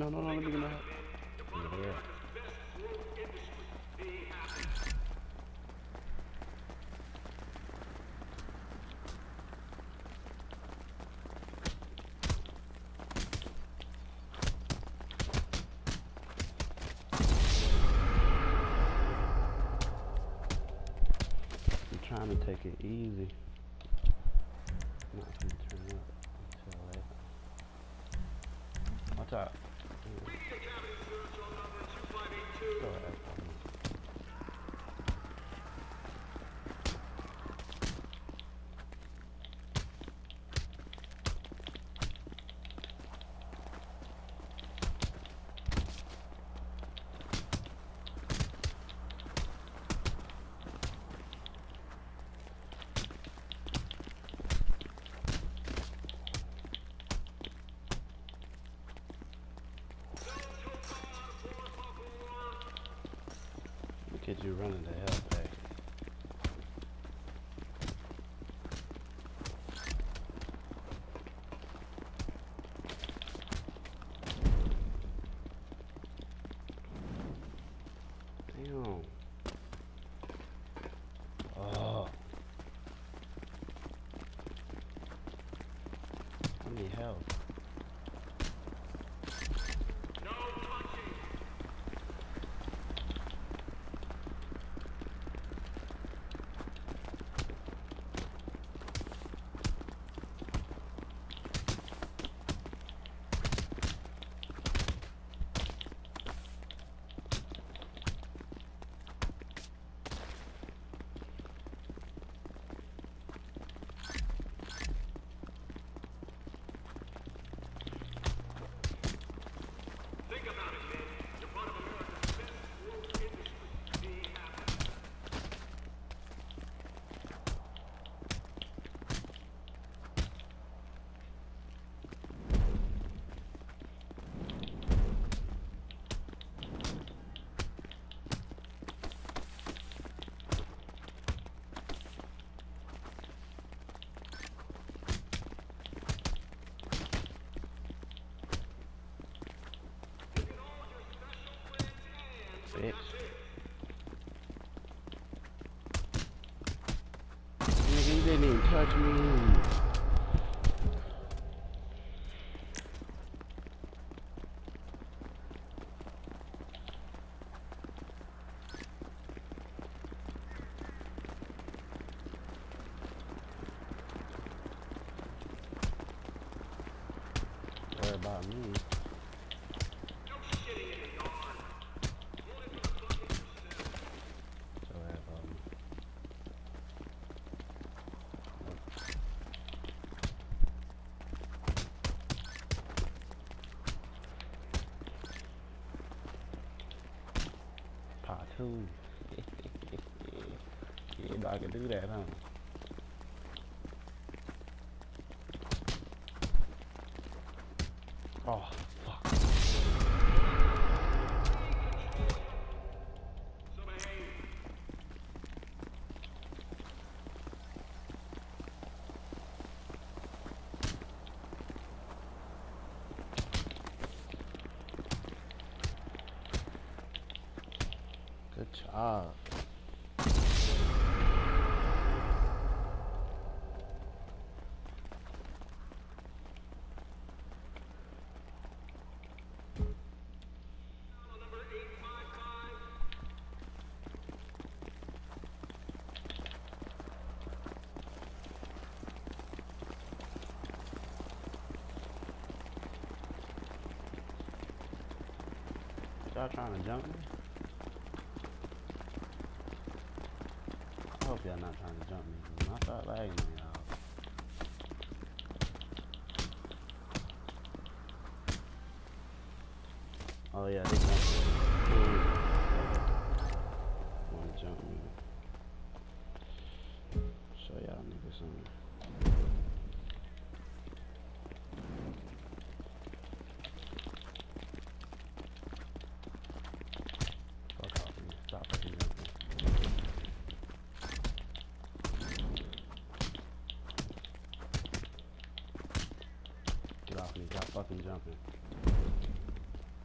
no, let me get my help. Yeah. I'm trying to take it easy. I'm not gonna turn up until later. Watch out. Go ahead. Look at you running the hell back. Damn. Oh. I need help. Bitch. Nigga, you didn't even touch me. Worry about me. Part 2. Yeah, I can do that, huh? Oh, fuck. Good job. Y'all trying to jump me? I hope y'all not trying to jump me. When I start lagging on y'all. Oh yeah, they got wanna jump me. Show y'all niggas something. Fuck off me. Stop fucking jumping. Get off me. Stop fucking jumping.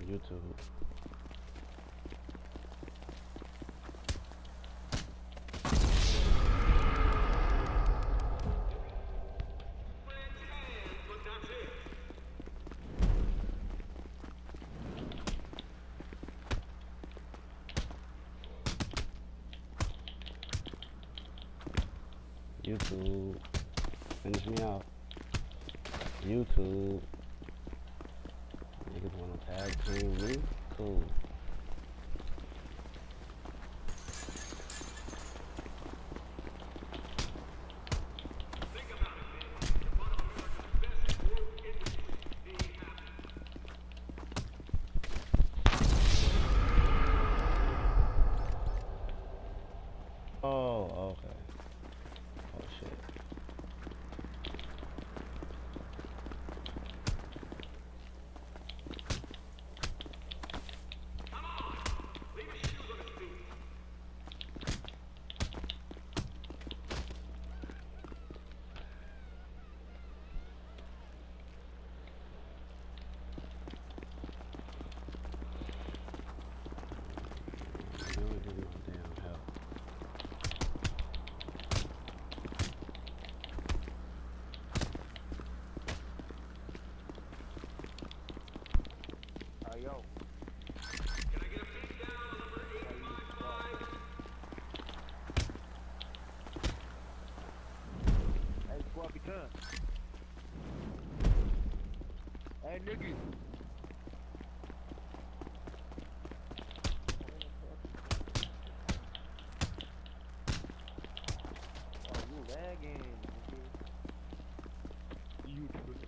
YouTube. YouTube, finish me off. YouTube, niggas wanna tag team me? Cool. Oh, okay. Oh shit. Yo. Can I get a peek down on number 85? Hey, Squawky Ton. Hey, nigga. Oh, you lagging, nigga. You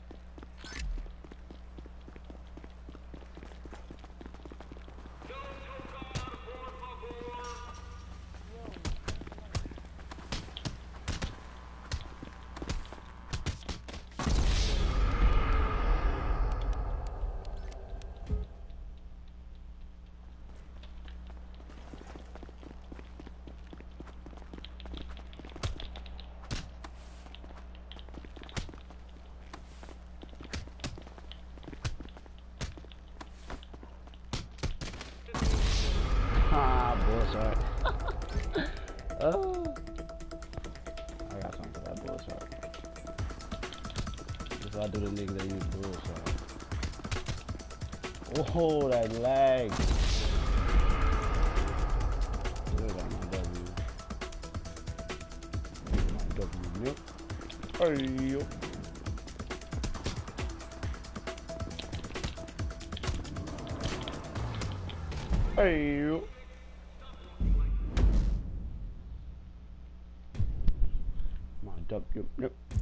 Bullshit. Oh, I got something for that bullshit. That's why I do the niggas that use bullshit. Oh, that lag. Still got my W. My W, yep. Hey, yo. Hey, yo. My W, yep.